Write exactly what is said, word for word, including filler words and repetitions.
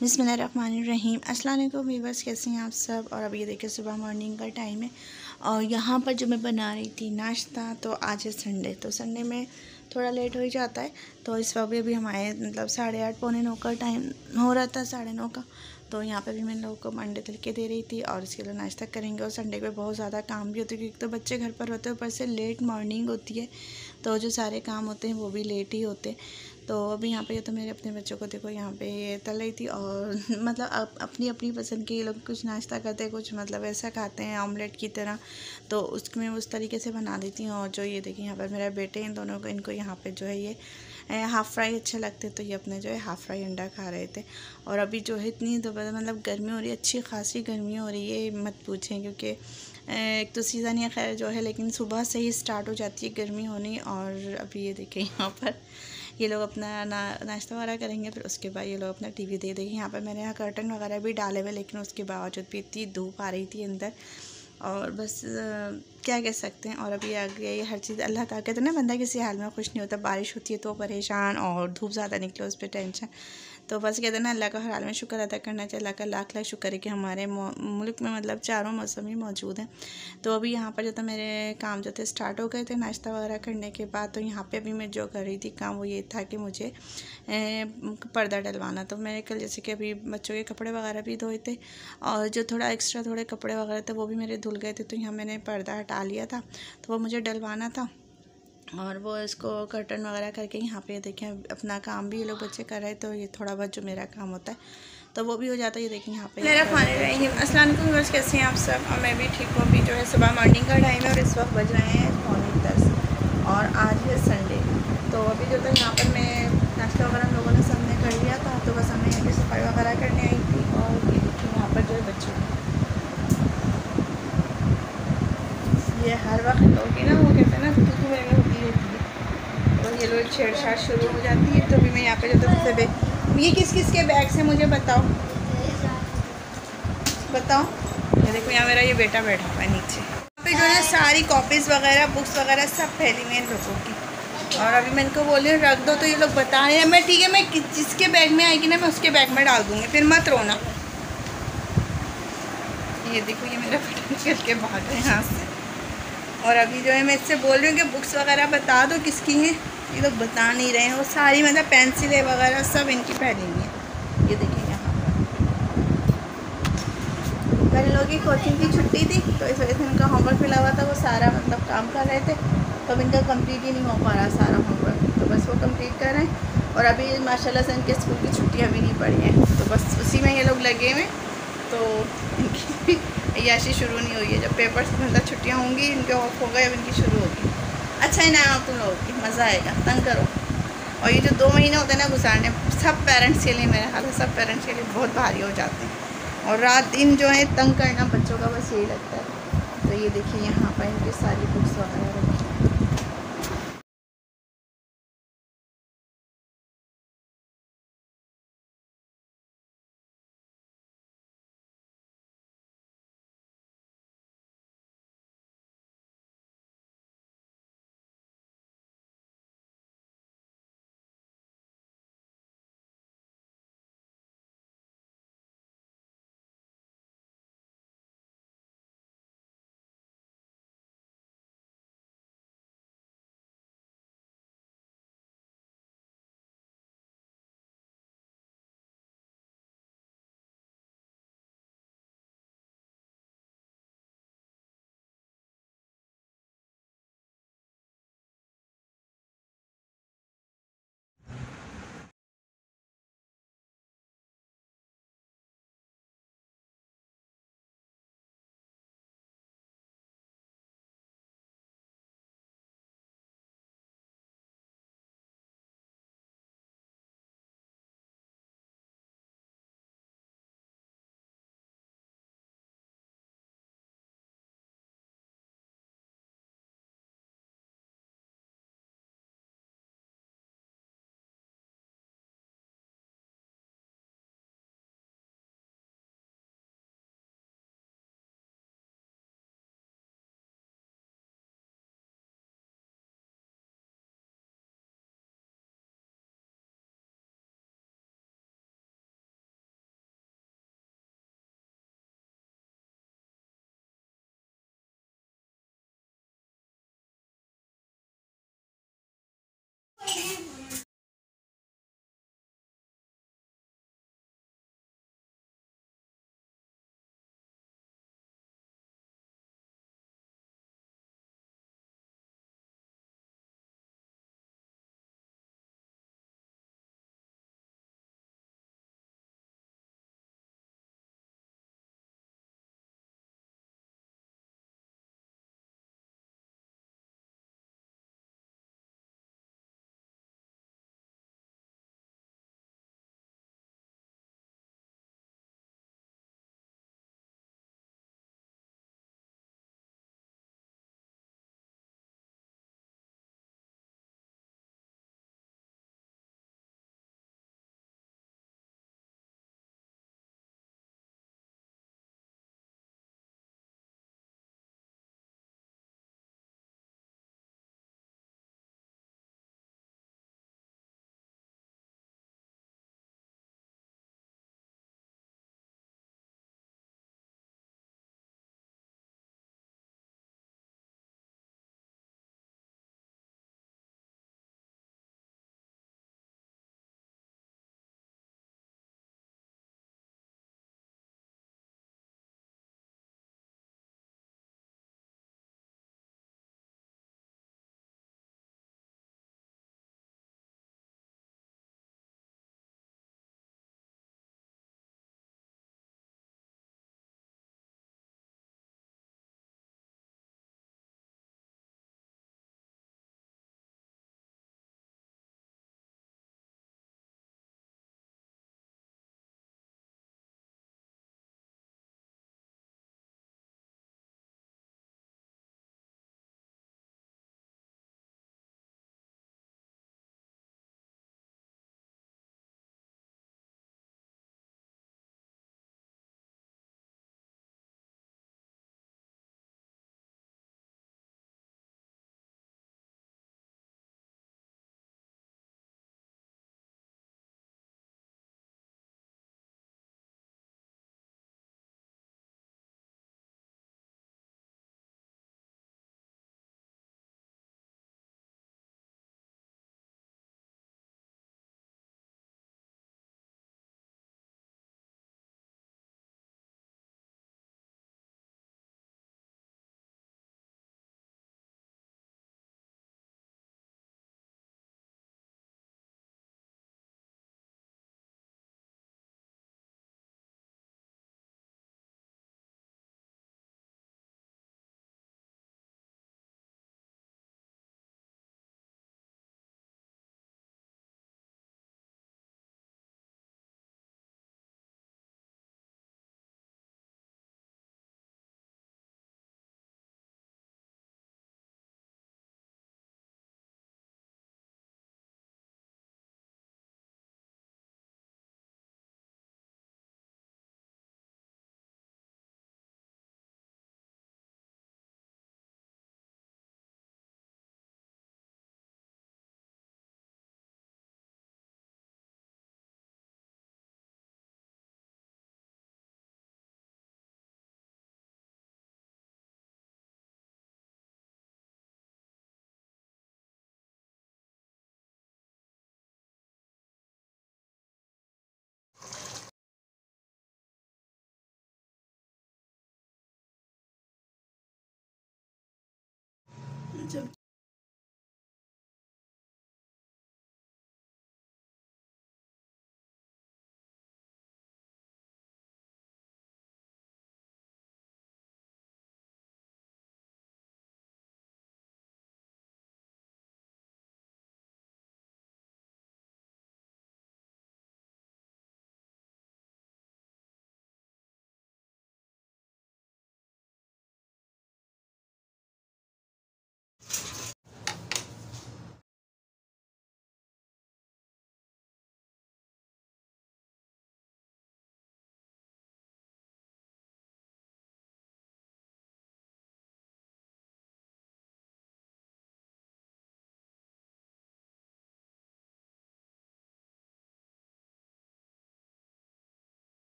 बिस्मिल्लाहिर्रहमानिर्रहीम। अस्सलाम वालेकुम व्यूअर्स, कैसे हैं आप सब। और अब ये देखिए सुबह मॉर्निंग का टाइम है और यहाँ पर जो मैं बना रही थी नाश्ता, तो आज है संडे, तो संडे में थोड़ा लेट हो ही जाता है। तो इस वक्त भी अभी हमारे मतलब साढ़े आठ पौने नौ का टाइम हो रहा था, साढ़े नौ का। तो यहाँ पे भी मैं लोगों को अंडे तल के दे रही थी और इसके लिए नाश्ता करेंगे। और संडे पे बहुत ज़्यादा काम भी होता है क्योंकि तो बच्चे घर पर होते हैं, ऊपर से लेट मॉर्निंग होती है, तो जो सारे काम होते हैं वो भी लेट ही होते। तो अभी यहाँ पे ये तो मेरे अपने बच्चों को देखो यहाँ पे ये तल रही थी और मतलब अप, अपनी अपनी पसंद के ये लोग कुछ नाश्ता करते हैं, कुछ मतलब ऐसा खाते हैं ऑमलेट की तरह, तो उसमें उस तरीके से बना देती हूँ। और जो ये देखिए यहाँ पर मेरा बेटे, इन दोनों को, इनको यहाँ पे जो है ये हाफ़ फ्राई अच्छे लगते, तो ये अपने जो है हाफ़ फ्राई अंडा खा रहे थे। और अभी जो है इतनी दोबारा मतलब गर्मी हो रही है, अच्छी खासी गर्मी हो रही है, मत पूछें, क्योंकि एक तो सीज़न ही खैर जो है, लेकिन सुबह से ही स्टार्ट हो जाती है गर्मी होनी। और अभी ये देखें यहाँ पर ये लोग अपना ना नाश्ता वगैरह करेंगे, फिर उसके बाद ये लोग अपना टीवी दे देंगे। यहाँ पर मैंने यहाँ कर्टन वगैरह भी डाले हुए, लेकिन उसके बावजूद भी इतनी धूप आ रही थी अंदर, और बस आ, क्या कह सकते हैं। और अभी आ गया ये हर चीज़ अल्लाह ताला, कहते हैं ना बंदा किसी हाल में खुश नहीं होता। बारिश होती है तो परेशान, और धूप ज़्यादा निकले उस पर टेंशन। तो बस कहते हैं ना अल्लाह का हर हाल में शुक्र अदा करना चाहिए। अल्लाह का लाख लाख शुक्र है कि हमारे मुल्क में मतलब चारों मौसम ही मौजूद हैं। तो अभी यहाँ पर जो था मेरे काम जो थे स्टार्ट हो गए थे नाश्ता वगैरह करने के बाद। तो यहाँ पे अभी मैं जो कर रही थी काम वो ये था कि मुझे ए, पर्दा डलवाना। तो मैंने कल जैसे कि अभी बच्चों के कपड़े वगैरह भी धोए थे और जो थोड़ा एक्स्ट्रा थोड़े कपड़े वगैरह थे वो भी मेरे धुल गए थे, तो यहाँ मैंने पर्दा हटा लिया था, तो वो मुझे डलवाना था। और वो इसको कर्टन वगैरह करके यहाँ पे देखें अपना काम भी ये लोग बच्चे कर रहे हैं, तो ये थोड़ा बहुत जो मेरा काम होता है तो वो भी हो जाता है। ये देखें यहाँ पे मेरा खाने रही है। अस्सलाम वालेकुम व्यूअर्स, कैसे हैं आप सब। और मैं भी ठीक हूँ। अभी जो है सुबह मॉर्निंग का टाइम है और इस वक्त बज रहे हैं पौने दस और आज है संडे। तो अभी जो था यहाँ पर मैं नाश्ता वगैरह हम लोगों ने सबने कर लिया था, तो बस हमें यहाँ की सफाई वगैरह करने आई थी। और ये देखिए यहाँ पर जो है बच्चों ये हर वक्त होगी ना, वो कहते हैं ना कुछ वगैरह होती रहती है, और ये लोग छेड़छाड़ शुरू हो जाती है। तो अभी मैं यहाँ पे जो सबसे बैग, ये किस किस के बैग से मुझे बताओ बताओ। ये देखो यहाँ मेरा ये बेटा बैठा हुआ है नीचे। यहाँ पे जो है सारी कॉपीज़ वगैरह बुक्स वगैरह सब फैली हुई हैं लोगों की। और अभी मैं इनको बोल रही हूँ रख दो, तो ये लोग बता रहे हैं मैं ठीक है, मैं जिसके बैग में आएगी ना मैं उसके बैग में डाल दूँगी, फिर मत रोना। ये देखो ये मेरा बेटा निकल के भाग रहे हैं यहाँ से। और अभी जो है मैं इससे बोल रही हूँ कि बुक्स वगैरह बता दो किसकी हैं, ये लोग बता नहीं रहे हैं। वो सारी मतलब पेंसिलें वगैरह सब इनकी फैली हुई हैं। ये देखिए यहाँ पर इन लोगों की कोचिंग की छुट्टी थी, तो इस वजह से इनका होमवर्क मिला हुआ था, वो सारा मतलब काम कर रहे थे, तो अब इनका कंप्लीट ही नहीं हो पा रहा सारा होमवर्क, तो बस वो कंप्लीट कर रहे हैं। और अभी माशाल्लाह से इनके स्कूल की छुट्टियाँ भी नहीं पड़ी हैं, तो बस उसी में ये लोग लगे हुए। तो इनकी भी अय्याशी शुरू नहीं हुई है। जब पेपर्स मतलब छुट्टियाँ होंगी, इनके ऑफ हो गए, अब इनकी शुरू होगी। अच्छा ही ना आओ तुम लोगों की, मज़ा आएगा, तंग करो। और ये जो दो महीने होते हैं ना गुजारने, सब पेरेंट्स के लिए, मेरे ख्याल से सब पेरेंट्स के लिए बहुत भारी हो जाते हैं। और रात दिन जो है तंग करना बच्चों का बस यही लगता है। तो ये देखिए यहाँ पर इनकी सारी बुक्स वगैरह रखी।